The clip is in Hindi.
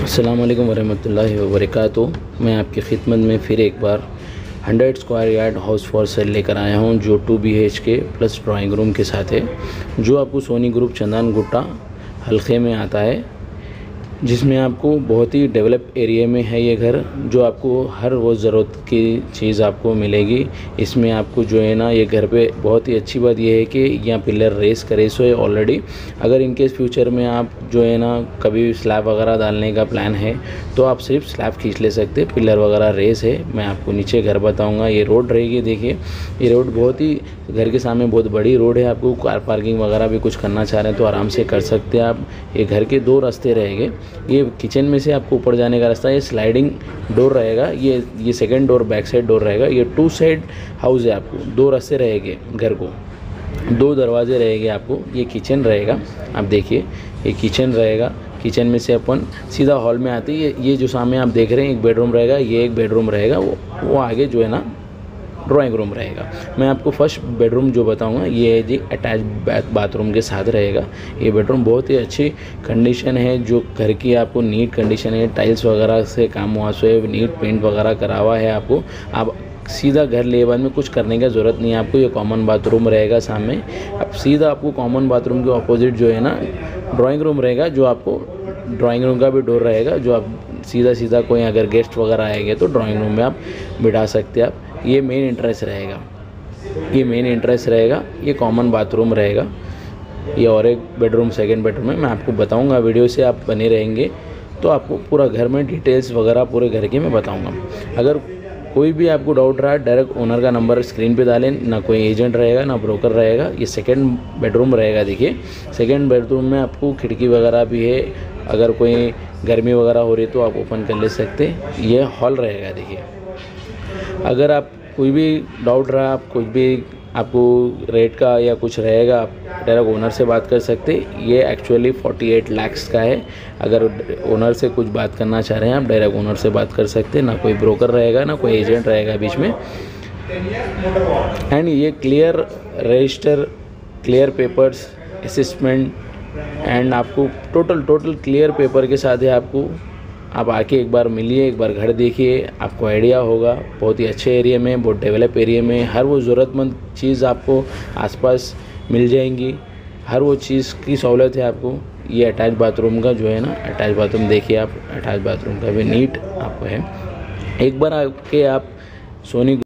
अस्सलाम वालेकुम वरहमतुल्लाहि वबरकातुहू। मैं आपकी खिदमत में फिर एक बार 100 square yard house for sale लेकर आया हूं, जो 2 BHK प्लस ड्राइंग रूम के साथ है, जो आपको सोनी ग्रुप चंदन गुट्टा हल्के में आता है, जिसमें आपको बहुत ही डेवलप एरिया में है ये घर, जो आपको हर वो ज़रूरत की चीज़ आपको मिलेगी। इसमें आपको जो है ना, ये घर पे बहुत ही अच्छी बात ये है कि यहाँ पिलर रेस करे सो है ऑलरेडी। अगर इनके फ्यूचर में आप जो है ना कभी स्लैब वगैरह डालने का प्लान है तो आप सिर्फ स्लैब खींच ले सकते, पिलर वगैरह रेस है। मैं आपको नीचे घर बताऊँगा। ये रोड रहेगी, देखिए ये रोड बहुत ही घर के सामने बहुत बड़ी रोड है। आपको कार पार्किंग वगैरह भी कुछ करना चाह रहे हैं तो आराम से कर सकते हैं आप। ये घर के 2 रास्ते रहेंगे। ये किचन में से आपको ऊपर जाने का रास्ता, ये स्लाइडिंग डोर रहेगा। ये second door back side door रहेगा। ये 2 साइड हाउस है, आपको 2 रास्ते रहेंगे, घर को 2 दरवाजे रहेंगे आपको। ये किचन रहेगा, आप देखिए ये किचन रहेगा। किचन में से अपन सीधा हॉल में आते हैं। ये जो सामने आप देख रहे हैं एक बेडरूम रहेगा, ये एक बेडरूम रहेगा। वो आगे जो है ना ड्राइंग रूम रहेगा। मैं आपको फर्स्ट बेडरूम जो बताऊंगा ये है जी, अटैच बाथरूम के साथ रहेगा। ये बेडरूम बहुत ही अच्छी कंडीशन है, जो घर की आपको नीट कंडीशन है। टाइल्स वगैरह से काम हुआ है, नीट पेंट वगैरह करा हुआ है आपको। आप सीधा घर ले बाद में कुछ करने का ज़रूरत नहीं है आपको। ये कॉमन बाथरूम रहेगा सामने। अब सीधा आपको कॉमन बाथरूम के ऑपोजिट जो है ना ड्राइंग रूम रहेगा, जो आपको ड्राइंग रूम का भी डोर रहेगा, जो आप सीधा कोई अगर गेस्ट वगैरह आएंगे तो ड्राइंग रूम में आप बिठा सकते हैं आप। ये मेन इंटरेस्ट रहेगा, ये मेन इंटरेस्ट रहेगा। ये कॉमन बाथरूम रहेगा। ये और एक बेडरूम सेकंड बेडरूम है, मैं आपको बताऊंगा। वीडियो से आप बने रहेंगे तो आपको पूरा घर में डिटेल्स वगैरह पूरे घर की मैं बताऊंगा। अगर कोई भी आपको डाउट रहा, डायरेक्ट ओनर का नंबर स्क्रीन पे डालें। ना कोई एजेंट रहेगा ना ब्रोकर रहेगा। ये सेकंड बेडरूम रहेगा। देखिए सेकंड बेडरूम में आपको खिड़की वगैरह भी है। अगर कोई गर्मी वगैरह हो रही तो आप ओपन कर ले सकते। ये हॉल रहेगा। देखिए अगर आप कोई भी डाउट रहा, आप कुछ भी आपको रेट का या कुछ रहेगा, आप डायरेक्ट ओनर से बात कर सकते। ये एक्चुअली 48 लाख का है। अगर ओनर से कुछ बात करना चाह रहे हैं आप डायरेक्ट ओनर से बात कर सकते। ना कोई ब्रोकर रहेगा ना कोई एजेंट रहेगा बीच में। एंड ये clear register, clear papers, assessment and आपको टोटल क्लियर पेपर के साथ है। आपको आप आके एक बार मिलिए, एक बार घर देखिए, आपको आइडिया होगा। बहुत ही अच्छे एरिया में, बहुत डेवलप एरिया में, हर वो ज़रूरतमंद चीज़ आपको आसपास मिल जाएंगी। हर वो चीज़ की सहूलत है आपको। ये अटैच बाथरूम का जो है ना, अटैच बाथरूम देखिए आप, अटैच बाथरूम का भी नीट आपको है। एक बार आके आप सोनी